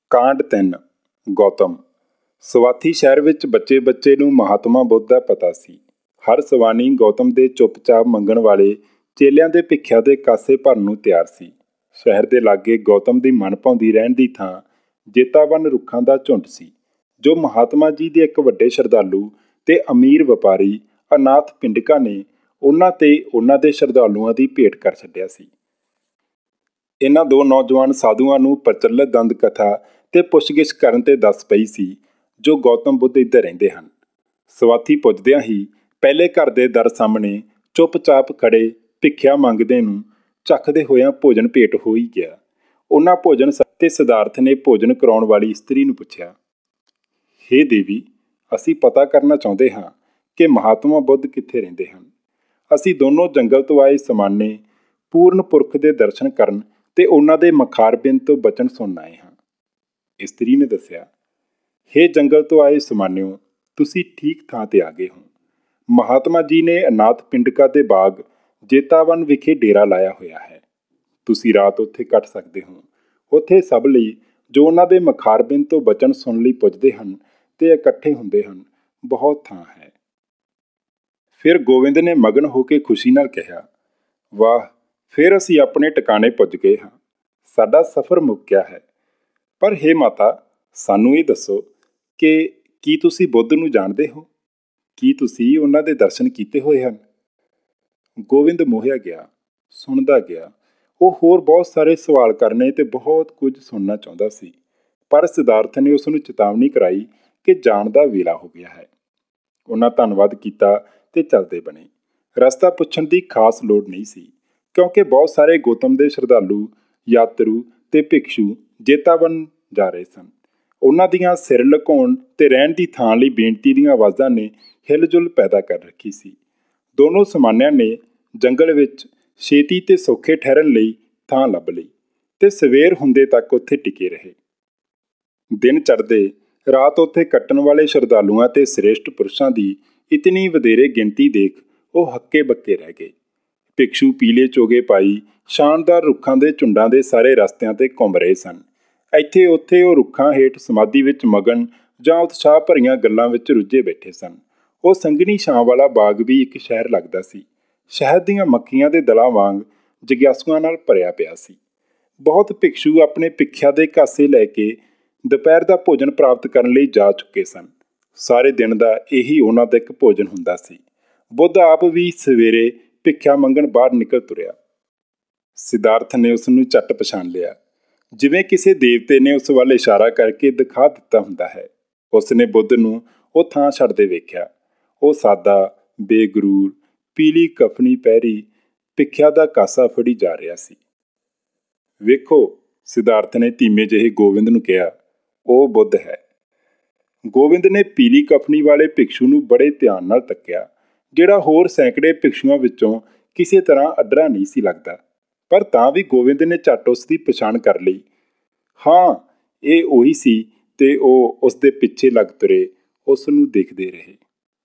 ਕਾਂਡ 3 ਗੌਤਮ। ਸਵਾਥੀ ਸ਼ਹਿਰ ਵਿੱਚ ਬੱਚੇ ਨੂੰ ਮਹਾਤਮਾ ਬੁੱਧ ਦਾ ਪਤਾ ਸੀ। ਹਰ ਸਵਾਨੀ ਗੌਤਮ ਦੇ ਚੁੱਪਚਾਪ ਮੰਗਣ ਵਾਲੇ ਚੇਲਿਆਂ ਦੇ ਭਿੱਖਿਆ ਦੇ ਕਾਸੇ ਭਰਨ ਨੂੰ ਤਿਆਰ ਸੀ। ਸ਼ਹਿਰ ਦੇ ਲਾਗੇ ਗੌਤਮ ਦੀ ਮਨ ਭਾਉਂਦੀ ਰਹਿਣ ਦੀ ਥਾਂ ਜੇਤਾਵਨ ਰੁੱਖਾਂ ਦਾ ਝੁੰਡ ਸੀ, ਜੋ ਮਹਾਤਮਾ ਜੀ ਦੇ ਇੱਕ ਵੱਡੇ ਸ਼ਰਧਾਲੂ ਤੇ ਅਮੀਰ ਵਪਾਰੀ ਅਨਾਥ ਪਿੰਡਿਕਾ ਨੇ ਉਹਨਾਂ ਤੇ ਉਹਨਾਂ ਦੇ ਸ਼ਰਧਾਲੂਆਂ ਦੀ ਭੇਟ ਕਰ ਛੱਡਿਆ ਸੀ। ਇਹਨਾਂ ਦੋ ਨੌਜਵਾਨ ਸਾਧੂਆਂ ਨੂੰ ਪ੍ਰਚਲਿਤ ਦੰਦ ਕਥਾ ਤੇ ਪੁੱਛਗਿੱਛ ਕਰਨ ਤੇ ਦੱਸ ਪਈ ਸੀ ਜੋ ਗੌਤਮ ਬੁੱਧ ਇੱਧਰ ਰਹਿੰਦੇ ਹਨ। ਸਵਾਥੀ ਪੁੱਜਦਿਆਂ ਹੀ ਪਹਿਲੇ ਘਰ ਦੇ ਦਰ ਸਾਹਮਣੇ ਚੁੱਪਚਾਪ ਖੜੇ ਭਿੱਖਿਆ ਮੰਗਦੇ ਨੂੰ ਝੱਕਦੇ ਹੋਇਆਂ ਭੋਜਨ ਭੇਟ ਹੋ ਹੀ ਗਿਆ। ਉਹਨਾਂ ਭੋਜਨ ਤੇ ਸਿਧਾਰਥ ਨੇ ਭੋਜਨ ਕਰਾਉਣ ਵਾਲੀ ਇਸਤਰੀ ਨੂੰ ਪੁੱਛਿਆ, ਹੇ ਦੇਵੀ, ਅਸੀਂ ਪਤਾ ਕਰਨਾ ਚਾਹੁੰਦੇ ਹਾਂ ਕਿ ਮਹਾਤਮਾ ਬੁੱਧ ਕਿੱਥੇ ਰਹਿੰਦੇ ਹਨ। ਅਸੀਂ ਦੋਨੋਂ ਜੰਗਲ ਤੋਂ ਆਏ ਸਮਾਨੇ ਪੂਰਨ ਪੁਰਖ ਦੇ ਦਰਸ਼ਨ ਕਰਨ ਤੇ ਉਹਨਾਂ ਦੇ ਮਖਾਰਬਿੰਦ ਤੋਂ ਬਚਨ ਸੁਣਨ ਆਏ ਹਾਂ। ਇਸਤਰੀ ਨੇ ਦੱਸਿਆ, ਹੇ ਜੰਗਲ ਤੋਂ ਆਏ ਸਮਾਨਿਓ, ਤੁਸੀਂ ਠੀਕ ਥਾਂ ਤੇ ਆ ਗਏ ਹੋ। ਮਹਾਤਮਾ ਜੀ ਨੇ ਅਨਾਥ ਪਿੰਡਿਕਾ ਦੇ ਬਾਗ ਜੇਤਾਵਨ ਵਿਖੇ ਡੇਰਾ ਲਾਇਆ ਹੋਇਆ ਹੈ। ਤੁਸੀਂ ਰਾਤ ਉੱਥੇ ਕੱਟ ਸਕਦੇ ਹੋ। ਉੱਥੇ ਸਭ ਲਈ ਜੋ ਉਹਨਾਂ ਦੇ ਮਖਾਰਬਿੰਦ ਤੋਂ ਬਚਨ ਸੁਣਨ ਲਈ ਪੁੱਜਦੇ ਹਨ ਤੇ ਇਕੱਠੇ ਹੁੰਦੇ ਹਨ, ਬਹੁਤ ਥਾਂ ਹੈ। ਫਿਰ ਗੋਬਿੰਦ ਨੇ ਮਗਨ ਹੋ ਕੇ ਖੁਸ਼ੀ ਨਾਲ ਕਿਹਾ, ਵਾਹ, ਫਿਰ ਅਸੀਂ ਆਪਣੇ ਟਿਕਾਣੇ ਪੁੱਜ ਗਏ ਹਾਂ। ਸਾਡਾ ਸਫ਼ਰ ਮੁੱਕ ਗਿਆ ਹੈ। ਪਰ ਹੇ ਮਾਤਾ, ਸਾਨੂੰ ਇਹ ਦੱਸੋ ਕਿ ਕੀ ਤੁਸੀਂ ਬੁੱਧ ਨੂੰ ਜਾਣਦੇ ਹੋ? ਕੀ ਤੁਸੀਂ ਉਹਨਾਂ ਦੇ ਦਰਸ਼ਨ ਕੀਤੇ ਹੋਏ ਹਨ? ਗੋਬਿੰਦ ਮੋਹਿਆ ਗਿਆ, ਸੁਣਦਾ ਗਿਆ। ਉਹ ਹੋਰ ਬਹੁਤ ਸਾਰੇ ਸਵਾਲ ਕਰਨੇ ਤੇ ਬਹੁਤ ਕੁਝ ਸੁਣਨਾ ਚਾਹੁੰਦਾ ਸੀ, ਪਰ ਸਿਧਾਰਥ ਨੇ ਉਸ ਨੂੰ ਚੇਤਾਵਨੀ ਕਰਾਈ ਕਿ ਜਾਣ ਦਾ ਵੇਲਾ ਹੋ ਗਿਆ ਹੈ। ਉਹਨਾਂ ਧੰਨਵਾਦ ਕੀਤਾ ਤੇ ਚੱਲਦੇ ਬਣੇ। ਰਸਤਾ ਪੁੱਛਣ ਦੀ ਖਾਸ ਲੋੜ ਨਹੀਂ ਸੀ, ਕਿਉਂਕਿ ਬਹੁਤ ਸਾਰੇ ਗੌਤਮ ਦੇ ਸ਼ਰਧਾਲੂ, ਯਾਤਰੂ ਤੇ ਭਿਕਸ਼ੂ ਜੇਤਾਵਨ ਜਾ ਰਹੇ ਸਨ। ਉਹਨਾਂ ਦੀਆਂ ਸਿਰ ਲੁਕਾਉਣ ਤੇ ਰਹਿਣ ਦੀ ਥਾਂ ਲਈ ਬੇਨਤੀ ਦੀਆਂ ਆਵਾਜ਼ਾਂ ਨੇ ਹਿਲਜੁਲ ਪੈਦਾ ਕਰ ਰੱਖੀ ਸੀ। ਦੋਨੋਂ ਸਮਾਨਿਆਂ ਨੇ ਜੰਗਲ ਵਿੱਚ ਛੇਤੀ ਤੇ ਸੌਖੇ ਠਹਿਰਨ ਲਈ ਥਾਂ ਲੱਭ ਲਈ ਤੇ ਸਵੇਰ ਹੁੰਦੇ ਤੱਕ ਉੱਥੇ ਟਿਕੇ ਰਹੇ। ਦਿਨ ਚੜ੍ਹਦੇ ਰਾਤ ਉੱਥੇ ਕੱਟਣ ਵਾਲੇ ਸ਼ਰਧਾਲੂਆਂ ਤੇ ਸ੍ਰੇਸ਼ਟ ਪੁਰਸ਼ਾਂ ਦੀ ਇਤਨੀ ਵਧੇਰੇ ਗਿਣਤੀ ਦੇਖ ਉਹ ਹੱਕੇ ਬੱਕੇ ਰਹਿ ਗਏ। ਭਿਕਸ਼ੂ ਪੀਲੇ ਚੋਗੇ ਪਾਈ ਸ਼ਾਨਦਾਰ ਰੁੱਖਾਂ ਦੇ ਝੁੰਡਾਂ ਦੇ ਸਾਰੇ ਰਸਤਿਆਂ ਤੇ ਘੁੰਮ ਰਹੇ ਸਨ। ਇੱਥੇ ਉੱਥੇ ਉਹ ਰੁੱਖਾਂ ਹੇਠ ਸਮਾਧੀ ਵਿੱਚ ਮਗਨ ਜਾਂ ਉਤਸ਼ਾਹ ਭਰੀਆਂ ਗੱਲਾਂ ਵਿੱਚ ਰੁੱਝੇ ਬੈਠੇ ਸਨ। ਉਹ ਸੰਘਣੀ ਛਾਂ ਵਾਲਾ ਬਾਗ ਵੀ ਇੱਕ ਸ਼ਹਿਰ ਲੱਗਦਾ ਸੀ। ਸ਼ਹਿਦ ਦੀਆਂ ਮੱਖੀਆਂ ਦੇ ਦਲਾਂ ਵਾਂਗ ਜਗਿਆਸੂਆਂ ਨਾਲ ਭਰਿਆ ਪਿਆ ਸੀ। ਬਹੁਤ ਭਿਕਸ਼ੂ ਆਪਣੇ ਭਿੱਖਿਆ ਦੇ ਕਾਸੇ ਲੈ ਕੇ ਦੁਪਹਿਰ ਦਾ ਭੋਜਨ ਪ੍ਰਾਪਤ ਕਰਨ ਲਈ ਜਾ ਚੁੱਕੇ ਸਨ। ਸਾਰੇ ਦਿਨ ਦਾ ਇਹੀ ਉਹਨਾਂ ਦਾ ਇੱਕ ਭੋਜਨ ਹੁੰਦਾ ਸੀ। ਬੁੱਧ ਆਪ ਵੀ ਸਵੇਰੇ ਭਿੱਖਿਆ ਮੰਗਣ ਬਾਹਰ ਨਿਕਲ ਤੁਰਿਆ। ਸਿਧਾਰਥ ਨੇ ਉਸ ਨੂੰ ਝੱਟ ਪਛਾਣ ਲਿਆ, ਜਿਵੇਂ ਕਿਸੇ ਦੇਵਤੇ ਨੇ ਉਸ ਵੱਲ ਇਸ਼ਾਰਾ ਕਰਕੇ ਦਿਖਾ ਦਿੱਤਾ ਹੁੰਦਾ ਹੈ। ਉਸ ਨੇ ਬੁੱਧ ਨੂੰ ਉਹ ਥਾਂ ਛੱਡਦੇ ਵੇਖਿਆ। ਉਹ ਸਾਦਾ, ਬੇਗਰੂਰ, ਪੀਲੀ ਕਫਨੀ ਪਹਿਰੀ ਭਿੱਖਿਆ ਦਾ ਕਾਸਾ ਫੜੀ ਜਾ ਰਿਹਾ ਸੀ। ਵੇਖੋ, ਸਿਧਾਰਥ ਨੇ ਧੀਮੇ ਜਿਹੇ ਗੋਬਿੰਦ ਨੂੰ ਕਿਹਾ, ਉਹ ਬੁੱਧ ਹੈ। ਗੋਬਿੰਦ ਨੇ ਪੀਲੀ ਕਫਨੀ ਵਾਲੇ ਭਿਕਸ਼ੂ ਨੂੰ ਬੜੇ ਧਿਆਨ ਨਾਲ ਤੱਕਿਆ, ਜਿਹੜਾ ਹੋਰ ਸੈਂਕੜੇ ਭਿਕਸ਼ੂਆਂ ਵਿੱਚੋਂ ਕਿਸੇ ਤਰ੍ਹਾਂ ਅੱਡਰਾ ਨਹੀਂ ਸੀ ਲੱਗਦਾ। ਪਰ ਤਾਂ ਵੀ ਗੋਬਿੰਦ ਨੇ ਝੱਟ ਉਸ ਦੀ ਪਛਾਣ ਕਰ ਲਈ। ਹਾਂ, ਇਹ ਉਹੀ ਸੀ ਤੇ ਉਹ ਉਸ ਦੇ ਪਿੱਛੇ ਲੱਗ ਤੁਰੇ, ਉਸ ਨੂੰ ਦੇਖਦੇ ਰਹੇ।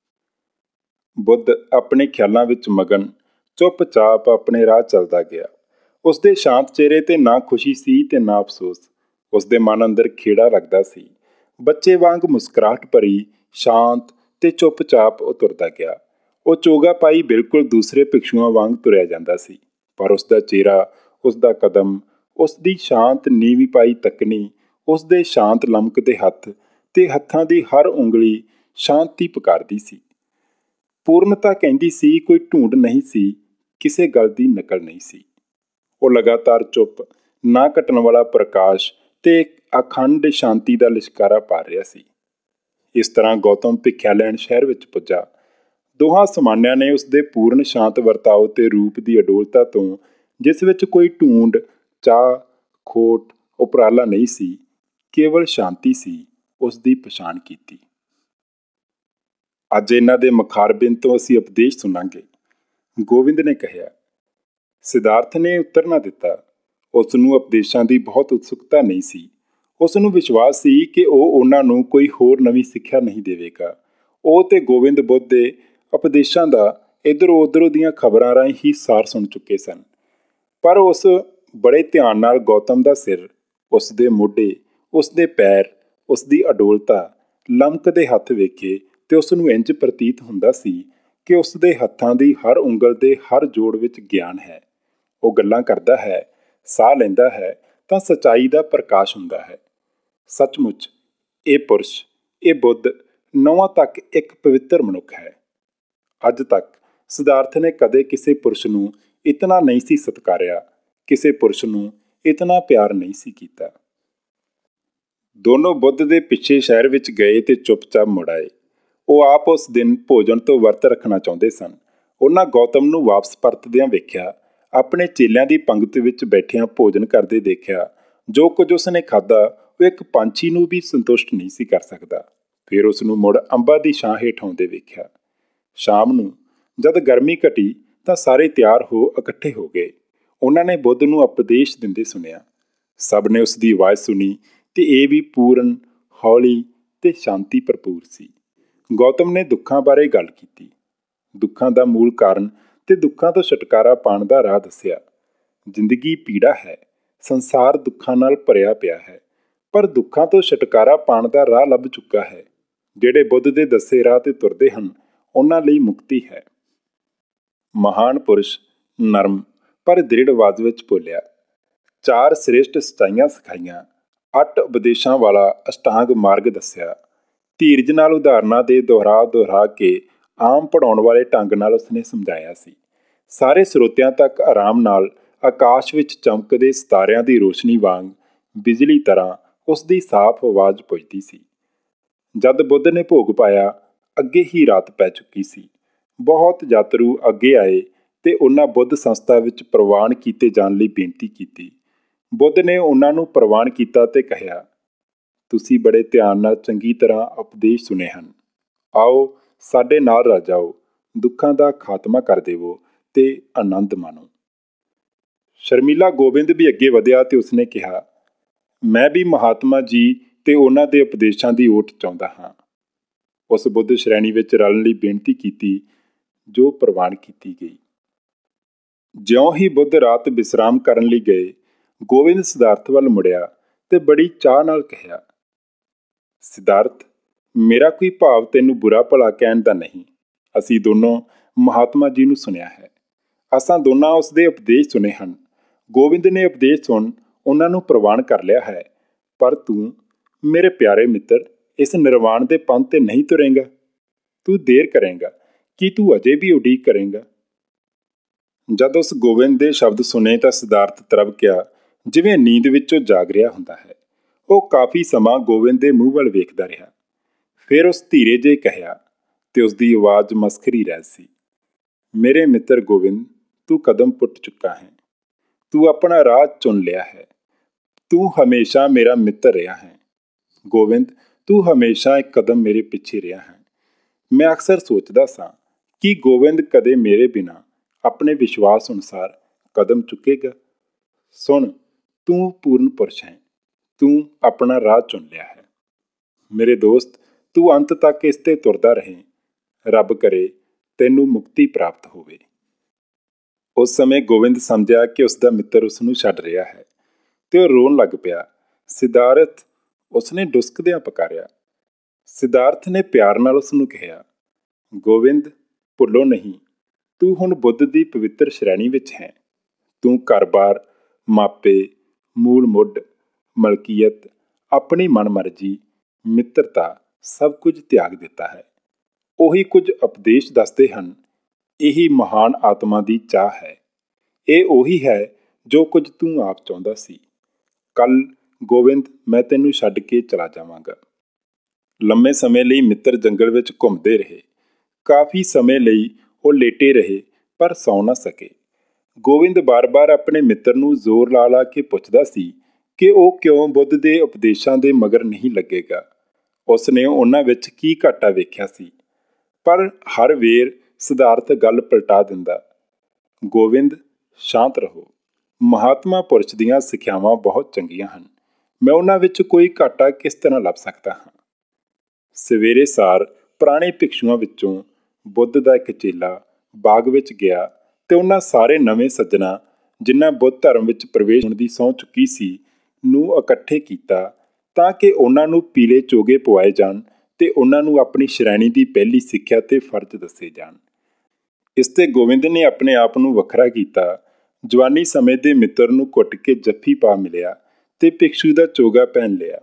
ਬੁੱਧ ਆਪਣੇ ਖਿਆਲਾਂ ਵਿੱਚ ਮਗਨ ਚੁੱਪਚਾਪ ਆਪਣੇ ਰਾਹ ਚੱਲਦਾ ਗਿਆ। ਉਸ ਦੇ ਸ਼ਾਂਤ ਚਿਹਰੇ ਤੇ ਨਾ ਖੁਸ਼ੀ ਸੀ ਤੇ ਨਾ ਅਫਸੋਸ। ਉਸ ਦੇ ਮਨ ਅੰਦਰ ਖੇੜਾ ਲੱਗਦਾ ਸੀ। ਬੱਚੇ ਵਾਂਗ ਮੁਸਕਰਾਹਟ ਭਰੀ, ਸ਼ਾਂਤ ਤੇ ਚੁੱਪਚਾਪ ਉਹ ਤੁਰਦਾ ਗਿਆ। ਉਹ ਚੋਗਾ ਪਾਈ ਬਿਲਕੁਲ ਦੂਸਰੇ ਭਿਕਸ਼ੂਆਂ ਵਾਂਗ ਤੁਰਿਆ ਜਾਂਦਾ ਸੀ, ਪਰ ਉਸ ਦਾ ਚਿਹਰਾ, ਉਸ ਦਾ ਕਦਮ, ਉਸ ਦੀ ਸ਼ਾਂਤ ਨੀਵੀਂ ਪਾਈ ਤੱਕਣੀ, ਉਸ ਦੇ ਸ਼ਾਂਤ ਲਮਕਦੇ ਹੱਥ ਤੇ ਹੱਥਾਂ ਦੀ ਹਰ ਉਂਗਲੀ ਸ਼ਾਂਤੀ ਪੁਕਾਰਦੀ ਸੀ। ਪੂਰਨਤਾ ਕਹਿੰਦੀ ਸੀ, ਕੋਈ ਢੂੰਡ ਨਹੀਂ ਸੀ, ਕਿਸੇ ਗੱਲ ਦੀ ਨਕਲ ਨਹੀਂ ਸੀ। ਉਹ ਲਗਾਤਾਰ ਚੁੱਪ, ਨਾ ਘਟਣ ਵਾਲਾ ਪ੍ਰਕਾਸ਼ ਤੇ ਅਖੰਡ ਸ਼ਾਂਤੀ ਦਾ ਲਿਸ਼ਕਾਰਾ ਪਾ ਰਿਹਾ ਸੀ। ਇਸ ਤਰ੍ਹਾਂ ਗੌਤਮ ਭਿੱਖਿਆ ਲੈਣ ਸ਼ਹਿਰ ਵਿੱਚ ਪੁੱਜਾ। ਦੋਹਾਂ ਸਮਾਨਿਆਂ ਨੇ ਉਸ ਦੇ ਪੂਰਨ ਸ਼ਾਂਤ ਵਰਤਾਓ ਤੇ ਰੂਪ ਦੀ ਅਡੋਲਤਾ ਤੋਂ, ਜਿਸ ਵਿੱਚ ਕੋਈ ਢੂੰਡ, ਚਾਹ, ਖੋਟ, ਉਪਰਾਲਾ ਨਹੀਂ ਸੀ, ਕੇਵਲ ਸ਼ਾਂਤੀ ਸੀ, ਉਸ ਦੀ ਪਛਾਣ ਕੀਤੀ। ਅੱਜ ਇਹਨਾਂ ਦੇ ਮਖਾਰਬਿੰਦ ਤੋਂ ਅਸੀਂ ਉਪਦੇਸ਼ ਸੁਣਾਂਗੇ, ਗੋਬਿੰਦ ਨੇ ਕਿਹਾ। ਸਿਧਾਰਥ ਨੇ ਉੱਤਰ ਨਾ ਦਿੱਤਾ। ਉਸ ਨੂੰ ਉਪਦੇਸ਼ਾਂ ਦੀ ਬਹੁਤ ਉਤਸੁਕਤਾ ਨਹੀਂ ਸੀ। ਉਸ ਨੂੰ ਵਿਸ਼ਵਾਸ ਸੀ ਕਿ ਉਹ ਉਹਨਾਂ ਨੂੰ ਕੋਈ ਹੋਰ ਨਵੀਂ ਸਿੱਖਿਆ ਨਹੀਂ ਦੇਵੇਗਾ। ਉਹ ਤੇ ਗੋਬਿੰਦ ਬੁੱਧ ਦੇ ਉਪਦੇਸ਼ਾਂ ਦਾ ਇੱਧਰੋਂ ਉੱਧਰੋਂ ਦੀਆਂ ਖਬਰਾਂ ਰਾਹੀਂ ਹੀ ਸਾਰ ਸੁਣ ਚੁੱਕੇ ਸਨ। ਪਰ ਉਸ ਬੜੇ ਧਿਆਨ ਨਾਲ ਗੌਤਮ ਦਾ ਸਿਰ, ਉਸ ਦੇ ਮੋਢੇ, ਉਸ ਦੇ ਪੈਰ, ਉਸ ਦੀ ਅਡੋਲਤਾ, ਲਮਕਦੇ ਹੱਥ ਵੇਖੇ ਤੇ ਉਸ ਨੂੰ ਇੰਜ ਪ੍ਰਤੀਤ ਹੁੰਦਾ ਸੀ ਕਿ ਉਸ ਦੇ ਹੱਥਾਂ ਦੀ ਹਰ ਉਂਗਲ ਦੇ ਹਰ ਜੋੜ ਵਿੱਚ ਗਿਆਨ ਹੈ। ਉਹ ਗੱਲਾਂ ਕਰਦਾ ਹੈ, ਸਾਹ ਲੈਂਦਾ ਹੈ ਤਾਂ ਸੱਚਾਈ ਦਾ ਪ੍ਰਕਾਸ਼ ਹੁੰਦਾ ਹੈ। ਸੱਚਮੁੱਚ ਇਹ ਪੁਰਸ਼, ਇਹ ਬੁੱਧ ਨੌਵਾਂ ਤੱਕ ਇੱਕ ਪਵਿੱਤਰ ਮਨੁੱਖ ਹੈ। ਅੱਜ ਤੱਕ ਸਿਧਾਰਥ ਨੇ ਕਦੇ ਕਿਸੇ ਪੁਰਸ਼ ਨੂੰ ਇਤਨਾ ਨਹੀਂ ਸੀ ਸਤਿਕਾਰਿਆ, ਕਿਸੇ ਪੁਰਸ਼ ਨੂੰ ਇਤਨਾ ਪਿਆਰ ਨਹੀਂ ਸੀ ਕੀਤਾ। ਦੋਨੋਂ ਬੁੱਧ ਦੇ ਪਿੱਛੇ ਸ਼ਹਿਰ ਵਿੱਚ ਗਏ ਤੇ ਚੁੱਪਚਾਪ ਮੁੜ ਆਏ। ਉਹ ਆਪ ਉਸ ਦਿਨ ਭੋਜਨ ਤੋਂ ਵਰਤ ਰੱਖਣਾ ਚਾਹੁੰਦੇ ਸਨ। ਉਹਨਾਂ ਗੌਤਮ ਨੂੰ ਵਾਪਸ ਪਰਤਦਿਆਂ ਵੇਖਿਆ, ਆਪਣੇ ਚੇਲਿਆਂ ਦੀ ਪੰਗਤੀ ਵਿੱਚ ਬੈਠਿਆਂ ਭੋਜਨ ਕਰਦੇ ਦੇਖਿਆ। ਜੋ ਕੁਝ ਉਸਨੇ ਖਾਧਾ ਉਹ ਇੱਕ ਪੰਛੀ ਨੂੰ ਵੀ ਸੰਤੁਸ਼ਟ ਨਹੀਂ ਸੀ ਕਰ ਸਕਦਾ। ਫਿਰ ਉਸ ਨੂੰ ਮੁੜ ਅੰਬਾਂ ਦੀ ਛਾਂ ਹੇਠ ਆਉਂਦੇ ਵੇਖਿਆ। ਸ਼ਾਮ ਨੂੰ ਜਦ ਗਰਮੀ ਘਟੀ ਤਾਂ ਸਾਰੇ ਤਿਆਰ ਹੋ ਇਕੱਠੇ ਹੋ ਗਏ। ਉਹਨਾਂ ਨੇ ਬੁੱਧ ਨੂੰ ਉਪਦੇਸ਼ ਦਿੰਦੇ ਸੁਣਿਆ। ਸਭ ਨੇ ਉਸ ਦੀ ਆਵਾਜ਼ ਸੁਣੀ ਤੇ ਇਹ ਵੀ ਪੂਰਨ, ਹੌਲੀ ਤੇ ਸ਼ਾਂਤੀ ਭਰਪੂਰ ਸੀ। ਗੌਤਮ ਨੇ ਦੁੱਖਾਂ ਬਾਰੇ ਗੱਲ ਕੀਤੀ, ਦੁੱਖਾਂ ਦਾ ਮੂਲ ਕਾਰਨ ਤੇ ਦੁੱਖਾਂ ਤੋਂ ਛੁਟਕਾਰਾ ਪਾਉਣ ਦਾ ਰਾਹ ਦੱਸਿਆ। ਜ਼ਿੰਦਗੀ ਪੀੜਾ ਹੈ, ਸੰਸਾਰ ਦੁੱਖਾਂ ਨਾਲ ਭਰਿਆ ਪਿਆ ਹੈ, ਪਰ ਦੁੱਖਾਂ ਤੋਂ ਛੁਟਕਾਰਾ ਪਾਉਣ ਦਾ ਰਾਹ ਲੱਭ ਚੁੱਕਾ ਹੈ। ਜਿਹੜੇ ਬੁੱਧ ਦੇ ਦੱਸੇ ਰਾਹ ਤੇ ਤੁਰਦੇ ਹਨ, ਉਹਨਾਂ ਲਈ ਮੁਕਤੀ ਹੈ। ਮਹਾਨ ਪੁਰਸ਼ ਨਰਮ ਪਰ ਦ੍ਰਿੜ ਆਵਾਜ਼ ਵਿੱਚ ਬੋਲਿਆ, 4 ਸ੍ਰੇਸ਼ਟ ਸੱਚਾਈਆਂ ਸਿਖਾਈਆਂ, 8 ਉਪਦੇਸ਼ਾਂ ਵਾਲਾ ਅਸ਼ਟਾਂਗ ਮਾਰਗ ਦੱਸਿਆ। ਧੀਰਜ ਨਾਲ ਉਦਾਹਰਨਾਂ ਦੇ ਦੁਹਰਾ ਕੇ ਆਮ ਪੜ੍ਹਾਉਣ ਵਾਲੇ ਢੰਗ ਨਾਲ ਉਸਨੇ ਸਮਝਾਇਆ ਸੀ। ਸਾਰੇ ਸਰੋਤਿਆਂ ਤੱਕ ਆਰਾਮ ਨਾਲ ਆਕਾਸ਼ ਵਿੱਚ ਚਮਕਦੇ ਸਿਤਾਰਿਆਂ ਦੀ ਰੋਸ਼ਨੀ ਵਾਂਗ ਬਿਜਲੀ ਤਰ੍ਹਾਂ ਉਸ ਦੀ ਸਾਫ਼ ਆਵਾਜ਼ ਪੁੱਜਦੀ ਸੀ। ਜਦ ਬੁੱਧ ਨੇ ਭੋਗ ਪਾਇਆ, ਅੱਗੇ ਹੀ ਰਾਤ ਪੈ ਚੁੱਕੀ ਸੀ। ਬਹੁਤ ਯਾਤਰੂ ਅੱਗੇ ਆਏ ਤੇ ਉਹਨਾਂ ਬੁੱਧ ਸੰਸਥਾ ਵਿੱਚ ਪ੍ਰਵਾਨ ਕੀਤੇ ਜਾਣ ਲਈ ਬੇਨਤੀ ਕੀਤੀ। ਬੁੱਧ ਨੇ ਉਹਨਾਂ ਨੂੰ ਪ੍ਰਵਾਨ ਕੀਤਾ ਤੇ ਕਿਹਾ, ਤੁਸੀਂ ਬੜੇ ਧਿਆਨ ਨਾਲ ਚੰਗੀ ਤਰ੍ਹਾਂ ਉਪਦੇਸ਼ ਸੁਣੇ ਹਨ। ਆਓ ਸਾਡੇ ਨਾਲ ਰਲ ਜਾਓ, ਦੁੱਖਾਂ ਦਾ ਖਾਤਮਾ ਕਰ ਦੇਵੋ ਤੇ ਆਨੰਦ ਮਾਣੋ। ਸ਼ਰਮੀਲਾ ਗੋਬਿੰਦ ਵੀ ਅੱਗੇ ਵਧਿਆ ਤੇ ਉਸਨੇ ਕਿਹਾ, ਮੈਂ ਵੀ ਮਹਾਤਮਾ ਜੀ ਤੇ ਉਹਨਾਂ ਦੇ ਉਪਦੇਸ਼ਾਂ ਦੀ ਓਟ ਚਾਹੁੰਦਾ ਹਾਂ। ਉਸ ਬੁੱਧ ਸ਼੍ਰੇਣੀ ਵਿੱਚ ਰਲਣ ਲਈ ਬੇਨਤੀ ਕੀਤੀ, ਜੋ ਪ੍ਰਵਾਨ ਕੀਤੀ ਗਈ। ਜਿਉਂ ਹੀ ਬੁੱਧ ਰਾਤ ਵਿਸਰਾਮ ਕਰਨ ਲਈ ਗਏ, ਗੋਬਿੰਦ ਸਿਧਾਰਥ ਵੱਲ ਮੁੜਿਆ ਤੇ ਬੜੀ ਚਾਹ ਨਾਲ ਕਿਹਾ, ਸਿਧਾਰਥ, ਮੇਰਾ ਕੋਈ ਭਾਵ ਤੈਨੂੰ ਬੁਰਾ ਭਲਾ ਕਹਿਣ ਦਾ ਨਹੀਂ। ਅਸੀਂ ਦੋਨੋਂ ਮਹਾਤਮਾ ਜੀ ਨੂੰ ਸੁਣਿਆ ਹੈ, ਅਸਾਂ ਦੋਨਾਂ ਉਸ ਦੇ ਉਪਦੇਸ਼ ਸੁਣੇ ਹਨ। ਗੋਬਿੰਦ ਨੇ ਉਪਦੇਸ਼ ਸੁਣ ਉਹਨਾਂ ਨੂੰ ਪ੍ਰਵਾਨ ਕਰ ਲਿਆ ਹੈ, ਪਰ ਤੂੰ ਮੇਰੇ ਪਿਆਰੇ ਮਿੱਤਰ ਇਸ ਨਿਰਵਾਣ ਦੇ ਪੰਥ ਤੇ ਨਹੀਂ ਤੁਰੇਂਗਾ। ਤੂੰ ਦੇਰ ਕਰੇਂਗਾ, ਕੀ ਤੂੰ ਅਜੇ ਵੀ ਉਡੀਕ ਕਰੇਂਗਾ? ਜਦ ਉਸ ਗੋਬਿੰਦ ਦੇ ਸ਼ਬਦ ਸੁਣੇ ਤਾਂ ਸਿਧਾਰਥ ਤਰਬਕਿਆ, ਜਿਵੇਂ ਨੀਂਦ ਵਿੱਚੋਂ ਜਾਗ ਰਿਹਾ ਹੁੰਦਾ ਹੈ। ਉਹ ਕਾਫੀ ਸਮਾਂ ਗੋਬਿੰਦ ਦੇ ਮੂੰਹ ਵੱਲ ਵੇਖਦਾ ਰਿਹਾ। ਫਿਰ ਉਸ ਧੀਰੇ ਜਿਹੇ ਕਹਿਆ ਤੇ ਉਸ ਦੀ ਆਵਾਜ਼ ਮਸਖਰੀ ਰਹਿ ਸੀ, ਮੇਰੇ ਮਿੱਤਰ ਗੋਬਿੰਦ, ਤੂੰ ਕਦਮ ਪੁੱਟ ਚੁੱਕਾ ਹੈ। ਤੂੰ ਆਪਣਾ ਰਾਹ ਚੁਣ ਲਿਆ ਹੈ। ਤੂੰ ਹਮੇਸ਼ਾ ਮੇਰਾ ਮਿੱਤਰ ਰਿਹਾ ਹੈ। ਗੋਬਿੰਦ, ਤੂੰ ਹਮੇਸ਼ਾ ਇੱਕ ਕਦਮ ਮੇਰੇ ਪਿੱਛੇ ਰਿਹਾ ਹੈ। ਮੈਂ ਅਕਸਰ ਸੋਚਦਾ ਸਾਂ ਕਿ ਗੋਬਿੰਦ ਕਦੇ ਮੇਰੇ ਬਿਨਾਂ ਆਪਣੇ ਵਿਸ਼ਵਾਸ ਅਨੁਸਾਰ ਕਦਮ ਚੁੱਕੇਗਾ। ਸੁਣ, ਤੂੰ ਪੂਰਨ ਪੁਰਸ਼ ਹੈ। ਤੂੰ ਆਪਣਾ ਰਾਹ ਚੁਣ ਲਿਆ ਹੈ। ਮੇਰੇ ਦੋਸਤ, ਤੂੰ ਅੰਤ ਤੱਕ ਇਸ ਤੇ ਤੁਰਦਾ ਰਹੇ। ਰੱਬ ਕਰੇ ਤੈਨੂੰ ਮੁਕਤੀ ਪ੍ਰਾਪਤ ਹੋਵੇ। ਉਸ ਸਮੇਂ ਗੋਬਿੰਦ ਸਮਝਿਆ ਕਿ ਉਸ ਦਾ ਮਿੱਤਰ ਉਸ ਨੂੰ ਛੱਡ ਰਿਹਾ ਹੈ ਤੇ ਉਹ ਰੋਣ ਲੱਗ ਪਿਆ। ਸਿਧਾਰਥ, ਉਸਨੇ ਡੁਸਕਦਿਆਂ ਪੁਕਾਰਿਆ। ਸਿਧਾਰਥ ਨੇ ਪਿਆਰ ਨਾਲ ਉਸ ਨੂੰ ਕਿਹਾ, ਗੋਬਿੰਦ, ਭੁੱਲੋ ਨਹੀਂ, ਤੂੰ ਹੁਣ ਬੁੱਧ ਦੀ ਪਵਿੱਤਰ ਸ਼੍ਰੇਣੀ ਵਿੱਚ ਹੈ। ਤੂੰ ਘਰ-ਬਾਰ, ਮਾਪੇ, ਮੂਲ ਮੁੱਢ, ਮਲਕੀਅਤ, ਆਪਣੀ ਮਨਮਰਜ਼ੀ, ਮਿੱਤਰਤਾ ਸਭ ਕੁਝ ਤਿਆਗ ਦਿੱਤਾ ਹੈ। ਉਹੀ ਕੁਝ ਉਪਦੇਸ਼ ਦੱਸਦੇ ਹਨ। ਇਹੀ ਮਹਾਨ ਆਤਮਾ ਦੀ ਚਾਹ ਹੈ। ਇਹ ਉਹੀ ਹੈ ਜੋ ਕੁਝ ਤੂੰ ਆਪ ਚਾਹੁੰਦਾ ਸੀ। ਕੱਲ੍ਹ ਗੋਬਿੰਦ, ਮੈਂ ਤੈਨੂੰ ਛੱਡ ਕੇ ਚਲਾ ਜਾਵਾਂਗਾ। ਲੰਮੇ ਸਮੇਂ ਲਈ ਮਿੱਤਰ ਜੰਗਲ ਵਿੱਚ ਘੁੰਮਦੇ ਰਹੇ। ਕਾਫੀ ਸਮੇਂ ਲਈ ਉਹ ਲੇਟੇ ਰਹੇ ਪਰ ਸੌਂ ਨਾ ਸਕੇ। ਗੋਬਿੰਦ ਬਾਰ-ਬਾਰ ਆਪਣੇ ਮਿੱਤਰ ਨੂੰ ਜ਼ੋਰ ਲਾ ਕੇ ਪੁੱਛਦਾ ਸੀ ਕਿ ਉਹ ਕਿਉਂ ਬੁੱਧ ਦੇ ਉਪਦੇਸ਼ਾਂ ਦੇ ਮਗਰ ਨਹੀਂ ਲੱਗੇਗਾ। ਉਸ ਨੇ ਉਹਨਾਂ ਵਿੱਚ ਕੀ ਘਾਟਾ ਵੇਖਿਆ ਸੀ, ਪਰ ਹਰ ਵੇਰ ਸਿਧਾਰਥ ਗੱਲ ਪਲਟਾ ਦਿੰਦਾ, ਗੋਬਿੰਦ, ਸ਼ਾਂਤ ਰਹੋ। ਮਹਾਤਮਾ ਪੁਰਸ਼ ਦੀਆਂ ਸਿੱਖਿਆਵਾਂ ਬਹੁਤ ਚੰਗੀਆਂ ਹਨ। ਮੈਂ ਉਹਨਾਂ ਵਿੱਚ ਕੋਈ ਘਾਟਾ ਕਿਸ ਤਰ੍ਹਾਂ ਲੱਭ ਸਕਦਾ ਹਾਂ? ਸਵੇਰੇ ਸਾਰ ਪੁਰਾਣੇ ਭਿਕਸ਼ੂਆਂ ਵਿੱਚੋਂ ਬੁੱਧ ਦਾ ਇੱਕ ਚੇਲਾ ਬਾਗ ਵਿੱਚ ਗਿਆ ਤੇ ਉਹਨਾਂ ਸਾਰੇ ਨਵੇਂ ਸੱਜਣਾ, ਜਿਨ੍ਹਾਂ ਬੁੱਧ ਧਰਮ ਵਿੱਚ ਪ੍ਰਵੇਸ਼ ਹੋਣ ਦੀ ਸਹੁੰ ਚੁੱਕੀ ਸੀ, ਨੂੰ ਇਕੱਠੇ ਕੀਤਾ ਤਾਂ ਕਿ ਉਹਨਾਂ ਨੂੰ ਪੀਲੇ ਚੋਗੇ ਪਵਾਏ ਜਾਣ ਤੇ ਉਹਨਾਂ ਨੂੰ ਆਪਣੀ ਸ਼੍ਰੇਣੀ ਦੀ ਪਹਿਲੀ ਸਿੱਖਿਆ ਤੇ ਫਰਜ਼ ਦੱਸੇ ਜਾਣ। ਇਸ ਤੇ ਗੋਬਿੰਦ ਨੇ ਆਪਣੇ ਆਪ ਨੂੰ ਵੱਖਰਾ ਕੀਤਾ। ਜਵਾਨੀ ਸਮੇਂ ਦੇ ਮਿੱਤਰ ਨੂੰ ਘੁੱਟ ਕੇ ਜੱਫੀ ਪਾ ਮਿਲਿਆ ਤੇ ਭਿਕਸ਼ੂ ਦਾ ਚੋਗਾ ਪਹਿਨ ਲਿਆ।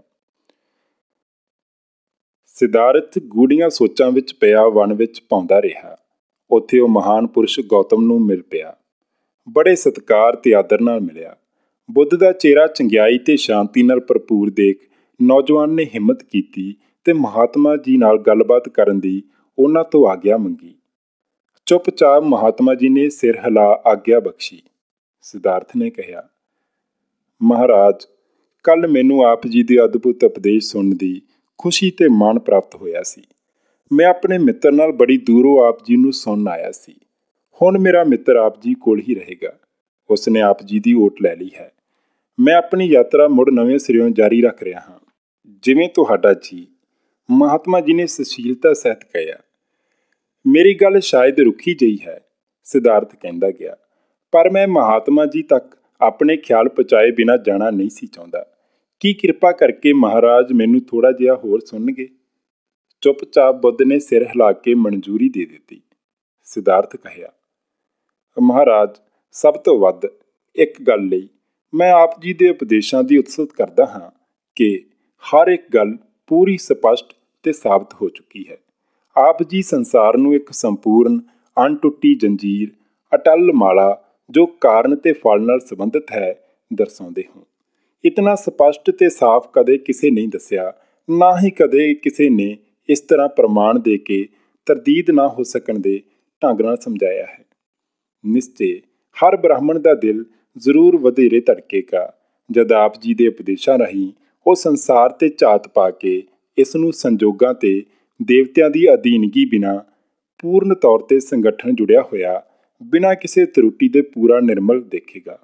ਸਿਧਾਰਥ ਗੂੜੀਆਂ ਸੋਚਾਂ ਵਿੱਚ ਪਿਆ ਵਣ ਵਿੱਚ ਪਾਉਂਦਾ ਰਿਹਾ। ਉੱਥੇ ਉਹ ਮਹਾਨ ਪੁਰਸ਼ ਗੌਤਮ ਨੂੰ ਮਿਲ ਪਿਆ। ਬੜੇ ਸਤਿਕਾਰ ਤੇ ਆਦਰ ਨਾਲ ਮਿਲਿਆ। ਬੁੱਧ ਦਾ ਚਿਹਰਾ ਚੰਗਿਆਈ ਤੇ ਸ਼ਾਂਤੀ ਨਾਲ ਭਰਪੂਰ ਦੇਖ ਨੌਜਵਾਨ ਨੇ ਹਿੰਮਤ ਕੀਤੀ ਤੇ ਮਹਾਤਮਾ ਜੀ ਨਾਲ ਗੱਲਬਾਤ ਕਰਨ ਦੀ ਉਹਨਾਂ ਤੋਂ ਆਗਿਆ ਮੰਗੀ। ਚੁੱਪਚਾਪ ਮਹਾਤਮਾ ਜੀ ਨੇ ਸਿਰ ਹਿਲਾ ਆਗਿਆ ਬਖਸ਼ੀ। ਸਿਧਾਰਥ ਨੇ ਕਿਹਾ, ਮਹਾਰਾਜ, ਕੱਲ੍ਹ ਮੈਨੂੰ ਆਪ ਜੀ ਦੇ ਅਦਭੁਤ ਉਪਦੇਸ਼ ਸੁਣਨ ਦੀ ਖੁਸ਼ੀ ਤੇ ਮਾਣ ਪ੍ਰਾਪਤ ਹੋਇਆ ਸੀ। ਮੈਂ ਆਪਣੇ ਮਿੱਤਰ ਨਾਲ ਬੜੀ ਦੂਰੋਂ ਆਪ ਜੀ ਨੂੰ ਸੁਣਨ ਆਇਆ ਸੀ। ਹੁਣ ਮੇਰਾ ਮਿੱਤਰ ਆਪ ਜੀ ਕੋਲ ਹੀ ਰਹੇਗਾ। ਉਸ ਨੇ ਆਪ ਜੀ ਦੀ ਓਟ ਲੈ ਲਈ ਹੈ। ਮੈਂ ਆਪਣੀ ਯਾਤਰਾ ਮੁੜ ਨਵੇਂ ਸਿਰਿਓਂ ਜਾਰੀ ਰੱਖ ਰਿਹਾ ਹਾਂ। ਜਿਵੇਂ ਤੁਹਾਡਾ ਜੀ। ਮਹਾਤਮਾ ਜੀ ਨੇ ਸੁਸ਼ੀਲਤਾ ਸਹਿਤ ਕਿਹਾ। ਮੇਰੀ ਗੱਲ ਸ਼ਾਇਦ ਰੁੱਖੀ ਜਿਹੀ ਹੈ, ਸਿਧਾਰਥ ਕਹਿੰਦਾ ਗਿਆ, ਪਰ ਮੈਂ ਮਹਾਤਮਾ ਜੀ ਤੱਕ ਆਪਣੇ ਖਿਆਲ ਪਹੁੰਚਾਏ ਬਿਨਾਂ ਜਾਣਾ ਨਹੀਂ ਸੀ ਚਾਹੁੰਦਾ। ਕੀ ਕਿਰਪਾ ਕਰਕੇ ਮਹਾਰਾਜ ਮੈਨੂੰ ਥੋੜ੍ਹਾ ਜਿਹਾ ਹੋਰ ਸੁਣਨਗੇ? ਚੁੱਪਚਾਪ ਬੁੱਧ ਨੇ ਸਿਰ ਹਿਲਾ ਕੇ ਮਨਜ਼ੂਰੀ ਦੇ ਦਿੱਤੀ। ਸਿਧਾਰਥ ਕਹਿਆ, ਮਹਾਰਾਜ, ਸਭ ਤੋਂ ਵੱਧ ਇੱਕ ਗੱਲ ਲਈ ਮੈਂ ਆਪ ਜੀ ਦੇ ਉਪਦੇਸ਼ਾਂ ਦੀ ਉਤਸੁਕ ਕਰਦਾ ਹਾਂ ਕਿ ਹਰ ਇੱਕ ਗੱਲ ਪੂਰੀ ਸਪਸ਼ਟ ਤੇ ਸਾਬਤ ਹੋ ਚੁੱਕੀ ਹੈ। ਆਪ ਜੀ ਸੰਸਾਰ ਨੂੰ ਇੱਕ ਸੰਪੂਰਨ ਅਣਟੁੱਟੀ ਜੰਜੀਰ, ਅਟੱਲ ਮਾਲਾ ਜੋ ਕਾਰਨ ਤੇ ਫਲ ਨਾਲ ਸੰਬੰਧਿਤ ਹੈ, ਦਰਸਾਉਂਦੇ ਹੋ। ਇਤਨਾ ਸਪਸ਼ਟ ਤੇ ਸਾਫ਼ ਕਦੇ ਕਿਸੇ ਨਹੀਂ ਦੱਸਿਆ, ਨਾ ਹੀ ਕਦੇ ਕਿਸੇ ਨੇ ਇਸ ਤਰ੍ਹਾਂ ਪ੍ਰਮਾਣ ਦੇ ਕੇ ਤਰਦੀਦ ਨਾ ਹੋ ਸਕਣ ਦੇ ਢੰਗ ਨਾਲ ਸਮਝਾਇਆ ਹੈ। ਨਿਸ਼ਚੇ ਹਰ ਬ੍ਰਾਹਮਣ ਦਾ ਦਿਲ ਜ਼ਰੂਰ ਵਧੇਰੇ ਧੜਕੇਗਾ ਜਦ ਆਪ ਜੀ ਦੇ ਉਪਦੇਸ਼ਾਂ ਰਾਹੀਂ ਉਹ ਸੰਸਾਰ ਤੇ ਝਾਤ ਪਾ ਕੇ ਇਸ ਨੂੰ ਸੰਜੋਗਾਂ ਤੇ ਦੇਵਤਿਆਂ ਦੀ ਅਧੀਨਗੀ ਬਿਨਾਂ ਪੂਰਨ ਤੌਰ ਤੇ ਸੰਗਠਨ ਜੁੜਿਆ ਹੋਇਆ, ਬਿਨਾਂ ਕਿਸੇ ਤਰੁੱਟੀ ਦੇ ਪੂਰਾ ਨਿਰਮਲ ਦੇਖੇਗਾ।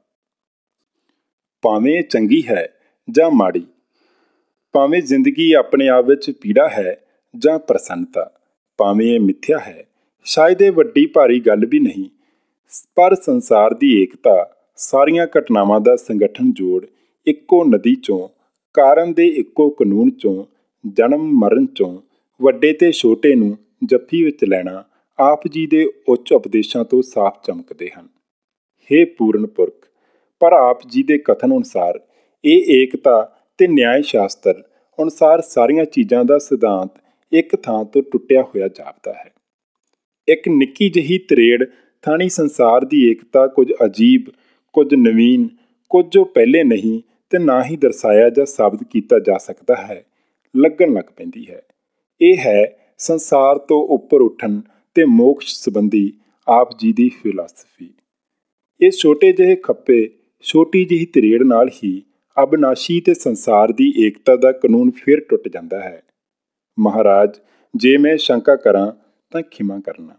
ਭਾਵੇਂ ਇਹ ਚੰਗੀ ਹੈ ਜਾਂ ਮਾੜੀ, ਭਾਵੇਂ ਜ਼ਿੰਦਗੀ ਆਪਣੇ ਆਪ ਵਿੱਚ ਪੀੜਾ ਹੈ ਜਾਂ ਪ੍ਰਸੰਨਤਾ, ਭਾਵੇਂ ਇਹ ਮਿੱਥਿਆ ਹੈ, ਸ਼ਾਇਦ ਇਹ ਵੱਡੀ ਭਾਰੀ ਗੱਲ ਵੀ ਨਹੀਂ, ਪਰ ਸੰਸਾਰ ਦੀ ਏਕਤਾ, ਸਾਰੀਆਂ ਘਟਨਾਵਾਂ ਦਾ ਸੰਗਠਨ ਜੋੜ, ਇੱਕੋ ਨਦੀ ਚੋਂ, ਕਾਰਨ ਦੇ ਇੱਕੋ ਕਾਨੂੰਨ ਚੋਂ, ਜਨਮ ਮਰਨ ਚੋਂ ਵੱਡੇ ਤੇ ਛੋਟੇ ਨੂੰ ਜੱਫੀ ਵਿੱਚ ਲੈਣਾ ਆਪ ਜੀ ਦੇ ਉੱਚ ਉਪਦੇਸ਼ਾਂ ਤੋਂ ਸਾਫ਼ ਚਮਕਦੇ ਹਨ। ਹੇ ਪੂਰਨ ਪੁਰਖ, ਪਰ ਆਪ ਜੀ ਦੇ ਕਥਨ ਅਨੁਸਾਰ ਇਹ ਏਕਤਾ ਤੇ ਨਿਆਂ ਸ਼ਾਸਤਰ ਅਨੁਸਾਰ ਸਾਰੀਆਂ ਚੀਜ਼ਾਂ ਦਾ ਸਿਧਾਂਤ ਇੱਕ ਥਾਂ ਤੋਂ ਟੁੱਟਿਆ ਹੋਇਆ ਜਾਪਦਾ ਹੈ। ਇੱਕ ਨਿੱਕੀ ਜਿਹੀ ਤਰੇੜ ਥਾਣੀ ਸੰਸਾਰ ਦੀ ਏਕਤਾ ਕੁਝ ਅਜੀਬ, ਕੁਝ ਨਵੀਨ, ਕੁਝ ਜੋ ਪਹਿਲੇ ਨਹੀਂ ਤੇ ਨਾ ਹੀ ਦਰਸਾਇਆ ਜਾਂ ਸਾਬਤ ਕੀਤਾ ਜਾ ਸਕਦਾ ਹੈ, ਲੱਗਣ ਲੱਗ ਪੈਂਦੀ ਹੈ। ਇਹ ਹੈ ਸੰਸਾਰ ਤੋਂ ਉੱਪਰ ਉੱਠਣ ਤੇ ਮੋਕਸ਼ ਸੰਬੰਧੀ ਆਪ ਜੀ ਦੀ ਫਿਲਾਸਫੀ। ਇਸ ਛੋਟੇ ਜਿਹੇ ਖੱਪੇ, ਛੋਟੀ ਜਿਹੀ ਤਰੇੜ ਨਾਲ ਹੀ ਅਬਨਾਸ਼ੀ ਤੇ ਸੰਸਾਰ ਦੀ ਏਕਤਾ ਦਾ ਕਾਨੂੰਨ ਫਿਰ ਟੁੱਟ ਜਾਂਦਾ ਹੈ। ਮਹਾਰਾਜ, ਜੇ ਮੈਂ ਸ਼ੰਕਾ ਕਰਾਂ ਤਾਂ ਖਿਮਾ ਕਰਨਾ।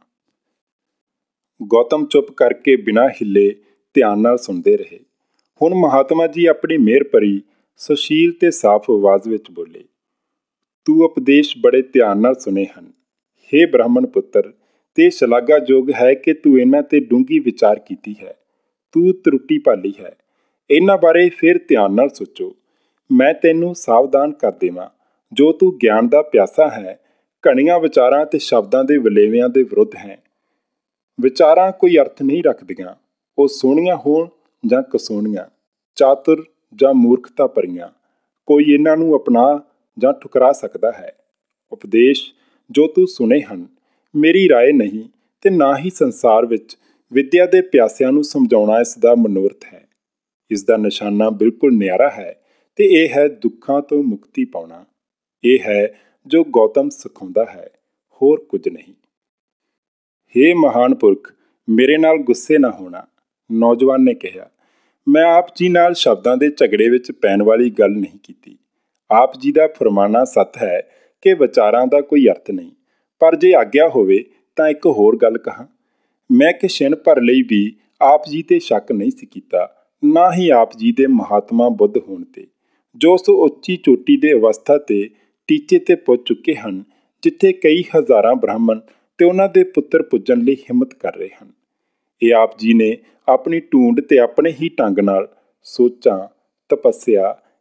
ਗੌਤਮ ਚੁੱਪ ਕਰਕੇ ਬਿਨਾਂ ਹਿੱਲੇ ਧਿਆਨ ਨਾਲ ਸੁਣਦੇ ਰਹੇ। ਹੁਣ ਮਹਾਤਮਾ ਜੀ ਆਪਣੀ ਮਿਹਰ ਭਰੀ, ਸੁਸ਼ੀਲ ਤੇ ਸਾਫ਼ ਆਵਾਜ਼ ਵਿੱਚ ਬੋਲੇ, ਤੂੰ ਉਪਦੇਸ਼ ਬੜੇ ਧਿਆਨ ਨਾਲ ਸੁਣੇ ਹਨ। ਹੇ ਬ੍ਰਾਹਮਣ ਪੁੱਤਰ, ਤੇ ਸ਼ਲਾਘਾਯੋਗ ਹੈ ਕਿ ਤੂੰ ਇਹਨਾਂ ਤੇ ਡੂੰਘੀ ਵਿਚਾਰ ਕੀਤੀ ਹੈ। ਤੂੰ ਤਰੁੱਟੀ ਭਾਲੀ ਹੈ। ਇਹਨਾਂ ਬਾਰੇ ਫਿਰ ਧਿਆਨ ਨਾਲ ਸੋਚੋ। ਮੈਂ ਤੈਨੂੰ ਸਾਵਧਾਨ ਕਰ ਦੇਵਾਂ, ਜੋ ਤੂੰ ਗਿਆਨ ਦਾ ਪਿਆਸਾ ਹੈ, ਘਣੀਆਂ ਵਿਚਾਰਾਂ ਤੇ ਸ਼ਬਦਾਂ ਦੇ ਵਲੇਵਿਆਂ ਦੇ ਵਿਰੁੱਧ ਹੈ। ਵਿਚਾਰਾਂ ਕੋਈ ਅਰਥ ਨਹੀਂ ਰੱਖਦੀਆਂ, ਉਹ ਸੋਹਣੀਆਂ ਹੋਣ ਜਾਂ ਕਸੋਹਣੀਆਂ, ਚਾਤੁਰ ਜਾਂ ਮੂਰਖਤਾ ਭਰੀਆਂ, ਕੋਈ ਇਹਨਾਂ ਨੂੰ ਅਪਣਾ ਜਾਂ ਠੁਕਰਾ ਸਕਦਾ ਹੈ। ਉਪਦੇਸ਼ ਜੋ ਤੂੰ ਸੁਣੇ ਹਨ, ਮੇਰੀ ਰਾਏ ਨਹੀਂ ਤੇ ਨਾ ਹੀ ਸੰਸਾਰ ਵਿੱਚ ਵਿੱਦਿਆ ਦੇ ਪਿਆਸਿਆਂ ਨੂੰ ਸਮਝਾਉਣਾ ਇਸ ਦਾ ਮਨੋਰਥ ਹੈ। ਇਸ ਦਾ ਨਿਸ਼ਾਨਾ ਬਿਲਕੁਲ ਨਿਆਰਾ ਹੈ ਤੇ ਇਹ ਹੈ ਦੁੱਖਾਂ ਤੋਂ ਮੁਕਤੀ ਪਾਉਣਾ। ਇਹ ਹੈ ਜੋ ਗੌਤਮ ਸਿਖਾਉਂਦਾ ਹੈ, ਹੋਰ ਕੁਝ ਨਹੀਂ। ਹੇ ਮਹਾਨ ਪੁਰਖ, ਮੇਰੇ ਨਾਲ ਗੁੱਸੇ ਨਾ ਹੋਣਾ, ਨੌਜਵਾਨ ਨੇ ਕਿਹਾ। ਮੈਂ ਆਪ ਜੀ ਨਾਲ ਸ਼ਬਦਾਂ ਦੇ ਝਗੜੇ ਵਿੱਚ ਪੈਣ ਵਾਲੀ ਗੱਲ ਨਹੀਂ ਕੀਤੀ। ਆਪ ਜੀ ਦਾ ਫਰਮਾਨਾ ਸੱਤ ਹੈ ਕਿ ਵਿਚਾਰਾਂ ਦਾ ਕੋਈ ਅਰਥ ਨਹੀਂ, ਪਰ ਜੇ ਆਗਿਆ ਹੋਵੇ ਤਾਂ ਇੱਕ ਹੋਰ ਗੱਲ ਕਹਾਂ। ਮੈਂ ਕਿਛਿਣ ਭਰ ਲਈ ਵੀ ਆਪ ਜੀ ਤੇ ਸ਼ੱਕ ਨਹੀਂ ਸੀ ਕੀਤਾ, ਨਾ ਹੀ ਆਪ ਜੀ ਦੇ ਮਹਾਤਮਾ ਬੁੱਧ ਹੋਣ ਤੇ, ਜੋ ਉਸ ਉੱਚੀ ਚੋਟੀ ਦੇ ਅਵਸਥਾ ਤੇ ਟੀਚੇ ਤੇ ਪੁੱਜ ਚੁੱਕੇ ਹਨ, ਜਿੱਥੇ ਕਈ ਹਜ਼ਾਰਾਂ ਬ੍ਰਾਹਮਣ ਤੇ ਉਹਨਾਂ ਦੇ ਪੁੱਤਰ ਪੁੱਜਣ ਲਈ ਹਿੰਮਤ ਕਰ ਰਹੇ ਹਨ। ਇਹ ਆਪ ਜੀ ਨੇ ਆਪਣੀ ਟੂੰਡ ਤੇ ਆਪਣੇ ਹੀ ਢੰਗ ਨਾਲ ਸੋਚਾਂ, ਤਪੱਸਿਆ,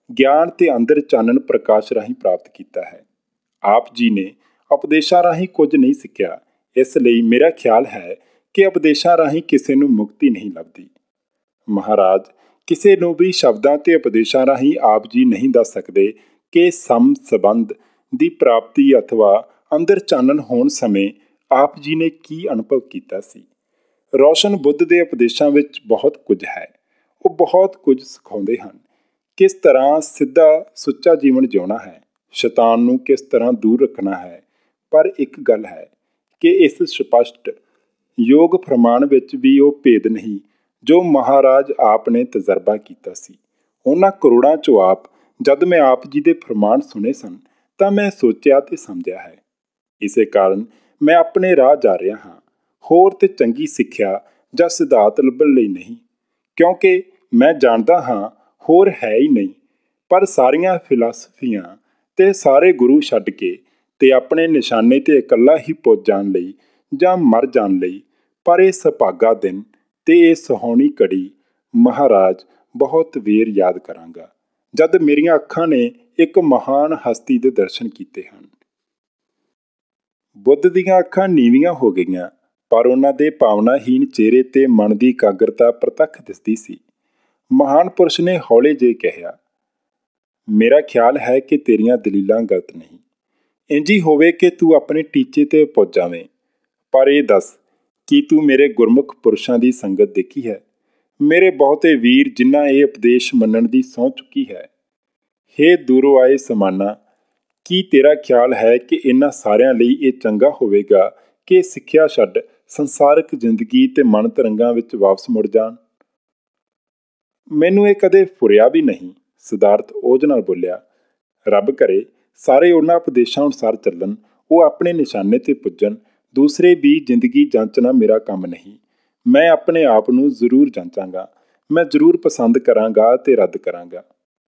ਗਿਆਨ ਤੇ ਅੰਦਰ ਚਾਨਣ ਪ੍ਰਕਾਸ਼ ਰਾਹੀਂ ਪ੍ਰਾਪਤ ਕੀਤਾ ਹੈ। ਆਪ ਜੀ ਨੇ ਉਪਦੇਸ਼ਾਂ ਰਾਹੀਂ ਕੁਝ ਨਹੀਂ ਸਿੱਖਿਆ, ਇਸ ਲਈ ਮੇਰਾ ਖਿਆਲ ਹੈ ਕਿ ਉਪਦੇਸ਼ਾਂ ਰਾਹੀਂ ਕਿਸੇ ਨੂੰ ਮੁਕਤੀ ਨਹੀਂ ਲੱਭਦੀ। ਮਹਾਰਾਜ ਕਿਸੇ ਨੂੰ ਵੀ ਸ਼ਬਦਾਂ ਤੇ ਉਪਦੇਸ਼ਾਂ ਰਾਹੀਂ ਆਪ ਜੀ ਨਹੀਂ ਦੱਸ ਸਕਦੇ ਕਿ ਸੰਬੰਧ ਦੀ ਪ੍ਰਾਪਤੀ ਅਥਵਾ ਅੰਦਰ ਚਾਨਣ ਹੋਣ ਸਮੇਂ ਆਪ ਜੀ ਨੇ ਕੀ ਅਨੁਭਵ ਕੀਤਾ ਸੀ। ਰੋਸ਼ਨ ਬੁੱਧ ਦੇ ਉਪਦੇਸ਼ਾਂ ਵਿੱਚ ਬਹੁਤ ਕੁਝ ਹੈ। ਉਹ ਬਹੁਤ ਕੁਝ ਸਿਖਾਉਂਦੇ ਹਨ। ਕਿਸ ਤਰ੍ਹਾਂ ਸਿੱਧਾ ਸੁੱਚਾ ਜੀਵਨ ਜਿਉਣਾ ਹੈ, ਸ਼ੈਤਾਨ ਨੂੰ ਕਿਸ ਤਰ੍ਹਾਂ ਦੂਰ ਰੱਖਣਾ ਹੈ। ਪਰ ਇੱਕ ਗੱਲ ਹੈ ਕਿ ਇਸ ਸਪਸ਼ਟ ਯੋਗ ਫਰਮਾਨ ਵਿੱਚ ਵੀ ਉਹ ਭੇਦ ਨਹੀਂ ਜੋ ਮਹਾਰਾਜ ਆਪ ਨੇ ਤਜਰਬਾ ਕੀਤਾ ਸੀ। ਉਹਨਾਂ ਕਰੋੜਾਂ ਚੋਂ ਜਦ ਮੈਂ ਆਪ ਜੀ ਦੇ ਫਰਮਾਨ ਸੁਣੇ ਸਨ ਤਾਂ ਮੈਂ ਸੋਚਿਆ ਤੇ ਸਮਝਿਆ ਹੈ। ਇਸੇ ਕਾਰਨ ਮੈਂ ਆਪਣੇ ਰਾਹ ਜਾ ਰਿਹਾ ਹਾਂ, ਹੋਰ ਤੇ ਚੰਗੀ ਸਿੱਖਿਆ ਜਾਂ ਸਿਧਾਂਤ ਲੱਭਣ ਲਈ ਨਹੀਂ, ਕਿਉਂਕਿ ਮੈਂ ਜਾਣਦਾ ਹਾਂ ਹੋਰ ਹੈ ਹੀ ਨਹੀਂ। ਪਰ ਸਾਰੀਆਂ ਫਿਲਾਸਫੀਆਂ ਤੇ ਸਾਰੇ ਗੁਰੂ ਛੱਡ ਕੇ ਤੇ ਆਪਣੇ ਨਿਸ਼ਾਨੇ ਤੇ ਇਕੱਲਾ ਹੀ ਪੁੱਜ ਜਾਣ ਲਈ ਜਾਂ ਮਰ ਜਾਣ ਲਈ। ਪਰ ਇਹ ਸੁਭਾਗਾ ਦਿਨ ਤੇ ਇਹ ਸੁਹਾਵਣੀ ਘੜੀ ਮਹਾਰਾਜ ਬਹੁਤ ਵੇਰ ਯਾਦ ਕਰਾਂਗਾ, ਜਦ ਮੇਰੀਆਂ ਅੱਖਾਂ ਨੇ ਇੱਕ ਮਹਾਨ ਹਸਤੀ ਦੇ ਦਰਸ਼ਨ ਕੀਤੇ ਹਨ। ਬੁੱਧ ਦੀਆਂ ਅੱਖਾਂ ਨੀਵੀਆਂ ਹੋ ਗਈਆਂ, ਪਰ ਉਹਨਾਂ ਦੇ ਭਾਵਨਾਹੀਨ ਚਿਹਰੇ ਤੇ ਮਨ ਦੀ ਇਕਾਗਰਤਾ ਪ੍ਰਤੱਖ ਦਿਸਦੀ ਸੀ। ਮਹਾਨ ਪੁਰਸ਼ ਨੇ ਹੌਲੇ ਜਿਹੇ ਕਿਹਾ, ਮੇਰਾ ਖਿਆਲ ਹੈ ਕਿ ਤੇਰੀਆਂ ਦਲੀਲਾਂ ਗਲਤ ਨਹੀਂ। ਇੰਝ ਹੀ ਹੋਵੇ ਕਿ ਤੂੰ ਆਪਣੇ ਟੀਚੇ ਤੇ ਪੁੱਜ ਜਾਵੇਂ। ਪਰ ਇਹ ਦੱਸ, ਕੀ ਤੂੰ ਮੇਰੇ ਗੁਰਮੁਖ ਪੁਰਸ਼ਾਂ ਦੀ ਸੰਗਤ ਦੇਖੀ ਹੈ, ਮੇਰੇ ਬਹੁਤੇ ਵੀਰ ਜਿਨ੍ਹਾਂ ਇਹ ਉਪਦੇਸ਼ ਮੰਨਣ ਦੀ ਸਹੁੰ ਚੁੱਕੀ ਹੈ। ਹੇ ਦੂਰੋਂ ਆਏ ਸਮਾਨਾ, ਕੀ ਤੇਰਾ ਖਿਆਲ ਹੈ ਕਿ ਇਹਨਾਂ ਸਾਰਿਆਂ ਲਈ ਇਹ ਚੰਗਾ ਹੋਵੇਗਾ ਕਿ ਸਿੱਖਿਆ ਛੱਡ ਸੰਸਾਰਕ ਜ਼ਿੰਦਗੀ ਤੇ ਮਨ ਤਰੰਗਾਂ ਵਿੱਚ ਵਾਪਸ ਮੁੜ ਜਾਣ? ਮੈਨੂੰ ਇਹ ਕਦੇ ਫੁਰਿਆ ਵੀ ਨਹੀਂ, ਸਿਧਾਰਥ ਓਜ ਨਾਲ ਬੋਲਿਆ। ਰੱਬ ਕਰੇ ਸਾਰੇ ਉਹਨਾਂ ਉਪਦੇਸ਼ਾਂ ਅਨੁਸਾਰ ਚੱਲਣ, ਉਹ ਆਪਣੇ ਨਿਸ਼ਾਨੇ ਤੇ ਪੁੱਜਣ। ਦੂਸਰੇ ਵੀ ਜ਼ਿੰਦਗੀ ਜਾਂਚਣਾ ਮੇਰਾ ਕੰਮ ਨਹੀਂ। ਮੈਂ ਆਪਣੇ ਆਪ ਨੂੰ ਜ਼ਰੂਰ ਜਾਂਚਾਂਗਾ। ਮੈਂ ਜ਼ਰੂਰ ਪਸੰਦ ਕਰਾਂਗਾ ਤੇ ਰੱਦ ਕਰਾਂਗਾ।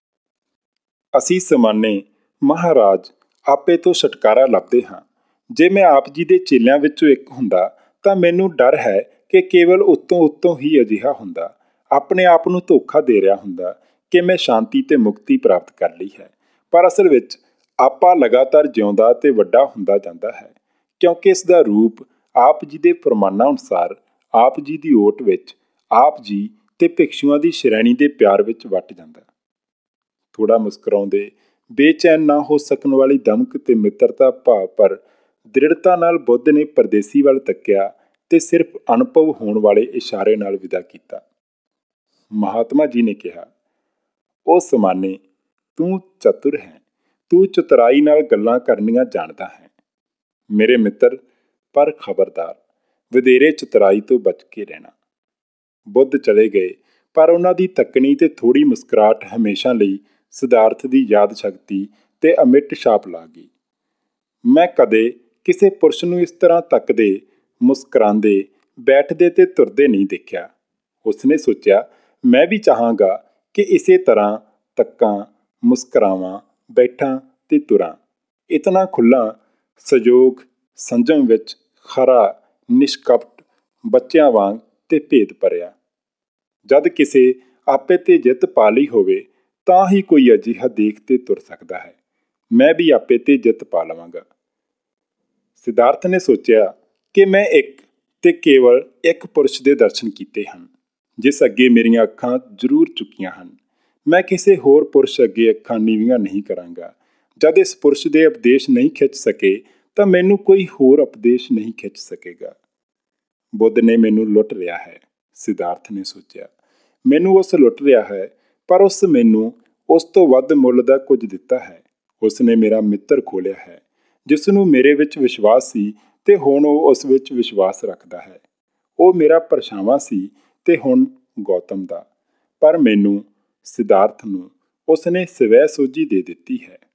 ਅਸੀਂ ਸਮਾਨੇ ਮਹਾਰਾਜ ਆਪੇ ਤੋਂ ਛੁਟਕਾਰਾ ਲੱਭਦੇ ਹਾਂ। ਜੇ ਮੈਂ ਆਪ ਜੀ ਦੇ ਚੇਲਿਆਂ ਵਿੱਚੋਂ ਇੱਕ ਹੁੰਦਾ ਤਾਂ ਮੈਨੂੰ ਡਰ ਹੈ ਕਿ ਕੇਵਲ ਉੱਤੋਂ ਹੀ ਅਜਿਹਾ ਹੁੰਦਾ, ਆਪਣੇ ਆਪ ਨੂੰ ਧੋਖਾ ਦੇ ਰਿਹਾ ਹੁੰਦਾ ਕਿ ਮੈਂ ਸ਼ਾਂਤੀ ਤੇ ਮੁਕਤੀ ਪ੍ਰਾਪਤ ਕਰ ਲਈ ਹੈ। ਪਰ ਅਸਲ ਵਿੱਚ ਆਪਾ ਲਗਾਤਾਰ ਜਿਉਂਦਾ ਤੇ ਵੱਡਾ ਹੁੰਦਾ ਜਾਂਦਾ ਹੈ, ਕਿਉਂਕਿ ਇਸ ਦਾ ਰੂਪ ਆਪ ਜੀ ਦੇ ਫਰਮਾਨਾਂ ਅਨੁਸਾਰ ਆਪ ਜੀ ਦੀ ਓਟ ਵਿੱਚ ਆਪ ਜੀ ਤੇ ਭਿਕਸ਼ੂਆਂ ਦੀ ਸ਼੍ਰੇਣੀ ਦੇ ਪਿਆਰ ਵਿੱਚ ਵੱਟ ਜਾਂਦਾ। ਥੋੜਾ ਮੁਸਕਰਾਉਂਦੇ, ਬੇਚੈਨ ਨਾ ਹੋ ਸਕਣ ਵਾਲੀ ਦਮਕ ਤੇ ਮਿੱਤਰਤਾ ਭਾਵ ਪਰ ਦ੍ਰਿੜਤਾ ਨਾਲ ਬੁੱਧ ਨੇ ਪਰਦੇਸੀ ਵੱਲ ਤੱਕਿਆ ਤੇ ਸਿਰਫ ਅਨੁਭਵ ਹੋਣ ਵਾਲੇ ਇਸ਼ਾਰੇ ਨਾਲ ਵਿਦਾ ਕੀਤਾ। ਮਹਾਤਮਾ ਜੀ ਨੇ ਕਿਹਾ, ਉਹ ਸਮਾਨੇ, ਤੂੰ ਚਤੁਰ ਹੈ, ਤੂੰ ਚਤੁਰਾਈ ਨਾਲ ਗੱਲਾਂ ਕਰਨੀਆਂ ਜਾਣਦਾ ਹੈ ਮੇਰੇ ਮਿੱਤਰ, ਪਰ ਖਬਰਦਾਰ, ਵਧੇਰੇ ਚਤੁਰਾਈ ਤੋਂ ਬਚ ਕੇ ਰਹਿਣਾ। ਬੁੱਧ ਚਲੇ ਗਏ, ਪਰ ਉਹਨਾਂ ਦੀ ਤੱਕਣੀ ਤੇ ਥੋੜੀ ਮੁਸਕਰਾਹਟ ਹਮੇਸ਼ਾ ਲਈ ਸਿਧਾਰਥ ਦੀ ਯਾਦ ਸ਼ਕਤੀ ਤੇ ਅਮਿੱਟ ਛਾਪ ਲਾ ਗਈ। ਮੈਂ ਕਦੇ ਕਿਸੇ ਪੁਰਸ਼ ਨੂੰ ਇਸ ਤਰ੍ਹਾਂ ਤੱਕਦੇ, ਮੁਸਕਰਾਉਂਦੇ, ਬੈਠਦੇ ਤੇ ਤੁਰਦੇ ਨਹੀਂ ਦੇਖਿਆ। ਉਸਨੇ ਸੋਚਿਆ, ਮੈਂ ਵੀ ਚਾਹਾਂਗਾ ਕਿ ਇਸੇ ਤਰ੍ਹਾਂ ਤੱਕਾਂ, ਮੁਸਕਰਾਵਾਂ, ਬੈਠਾਂ ਤੇ ਤੁਰਾਂ। ਇਤਨਾ ਖੁੱਲ੍ਹਾ, ਸਯੋਗ, ਸੰਜਮ ਵਿੱਚ ਖਰਾ, ਨਿਸ਼ਕਪਟ, ਬੱਚਿਆਂ ਵਾਂਗ ਤੇ ਭੇਦ ਭਰਿਆ। ਜਦ ਕਿਸੇ ਆਪੇ ਤੇ ਜਿੱਤ ਪਾ ਲਈ ਹੋਵੇ ਤਾਂ ਹੀ ਕੋਈ ਅਜਿਹਾ ਦੇਖ ਤੇ ਤੁਰ ਸਕਦਾ ਹੈ। ਮੈਂ ਵੀ ਆਪੇ ਤੇ ਜਿੱਤ ਪਾ ਲਵਾਂਗਾ। ਸਿਧਾਰਥ ਨੇ ਸੋਚਿਆ ਕਿ ਮੈਂ ਇੱਕ ਤੇ ਕੇਵਲ ਇੱਕ ਪੁਰਸ਼ ਦੇ ਦਰਸ਼ਨ ਕੀਤੇ ਹਨ, ਜਿਸ ਅੱਗੇ ਮੇਰੀਆਂ ਅੱਖਾਂ ਜ਼ਰੂਰ ਝੁਕੀਆਂ ਹਨ। ਮੈਂ ਕਿਸੇ ਹੋਰ ਪੁਰਸ਼ ਅੱਗੇ ਅੱਖਾਂ ਨੀਵੀਆਂ ਨਹੀਂ ਕਰਾਂਗਾ। ਜਦ ਇਸ ਪੁਰਸ਼ ਦੇ ਉਪਦੇਸ਼ ਨਹੀਂ ਖਿੱਚ ਸਕੇ ਤਾਂ ਮੈਨੂੰ ਕੋਈ ਹੋਰ ਉਪਦੇਸ਼ ਨਹੀਂ ਖਿੱਚ ਸਕੇਗਾ। ਬੁੱਧ ਨੇ ਮੈਨੂੰ ਲੁੱਟ ਲਿਆ ਹੈ, ਸਿਧਾਰਥ ਨੇ ਸੋਚਿਆ। ਮੈਨੂੰ ਉਸ ਲੁੱਟ ਲਿਆ ਹੈ, ਪਰ ਉਸ ਮੈਨੂੰ ਉਸ ਤੋਂ ਵੱਧ ਮੁੱਲ ਦਾ ਕੁਝ ਦਿੱਤਾ ਹੈ। ਉਸ ਨੇ ਮੇਰਾ ਮਿੱਤਰ ਖੋਲਿਆ ਹੈ, ਜਿਸ ਨੂੰ ਮੇਰੇ ਵਿੱਚ ਵਿਸ਼ਵਾਸ ਸੀ ਤੇ ਹੁਣ ਉਹ ਉਸ ਵਿੱਚ ਵਿਸ਼ਵਾਸ ਰੱਖਦਾ ਹੈ। ਉਹ ਮੇਰਾ ਪਰਛਾਵਾਂ ਸੀ ਤੇ ਹੁਣ ਗੌਤਮ ਦਾ, ਪਰ ਮੈਨੂੰ, ਸਿਧਾਰਥ ਨੂੰ, ਉਸ ਨੇ ਸਵੈ ਸੋਝੀ ਦੇ ਦਿੱਤੀ ਹੈ।